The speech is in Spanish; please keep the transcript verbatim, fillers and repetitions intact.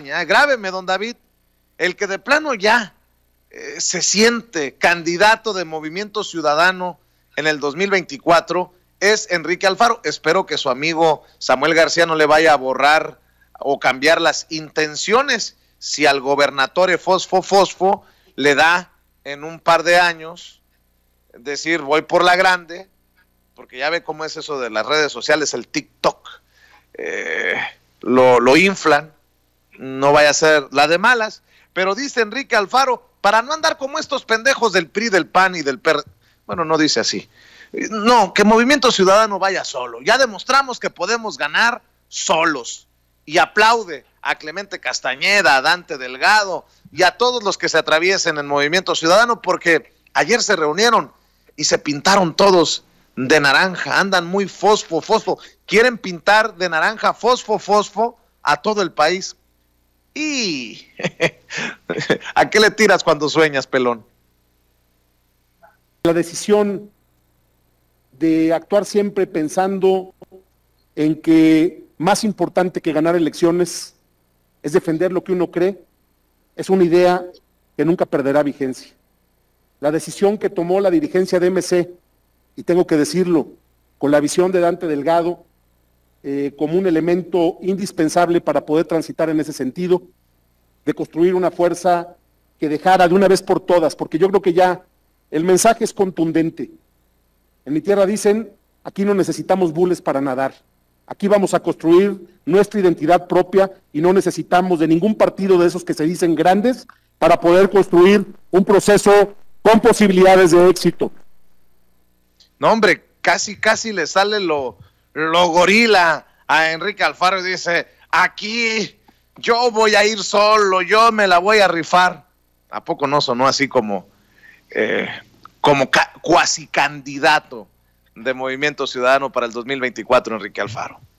campaña, grábeme, don David, el que de plano ya eh, se siente candidato de Movimiento Ciudadano en el dos mil veinticuatro es Enrique Alfaro. Espero que su amigo Samuel García no le vaya a borrar o cambiar las intenciones si al gobernatore Fosfo Fosfo le da en un par de años decir voy por la grande, porque ya ve cómo es eso de las redes sociales, el TikTok, eh, lo, lo inflan, no vaya a ser la de malas, pero dice Enrique Alfaro, para no andar como estos pendejos del P R I, del P A N y del P R D, bueno, no dice así, no, que Movimiento Ciudadano vaya solo, ya demostramos que podemos ganar solos, y aplaude a Clemente Castañeda, a Dante Delgado y a todos los que se atraviesen en Movimiento Ciudadano, porque ayer se reunieron y se pintaron todos de naranja, andan muy fosfo, fosfo, quieren pintar de naranja, fosfo, fosfo a todo el país. Y ¿a qué le tiras cuando sueñas, pelón? La decisión de actuar siempre pensando en que más importante que ganar elecciones es defender lo que uno cree, es una idea que nunca perderá vigencia. La decisión que tomó la dirigencia de M C, y tengo que decirlo, con la visión de Dante Delgado, eh, como un elemento indispensable para poder transitar en ese sentido, de construir una fuerza que dejara de una vez por todas, porque yo creo que ya el mensaje es contundente. En mi tierra dicen, aquí no necesitamos bules para nadar, aquí vamos a construir nuestra identidad propia y no necesitamos de ningún partido de esos que se dicen grandes para poder construir un proceso con posibilidades de éxito. No, hombre, casi, casi le sale lo, lo gorila a Enrique Alfaro y dice, aquí yo voy a ir solo, yo me la voy a rifar. ¿A poco no sonó así como, eh, como ca- cuasi candidato de Movimiento Ciudadano para el dos mil veinticuatro, Enrique Alfaro?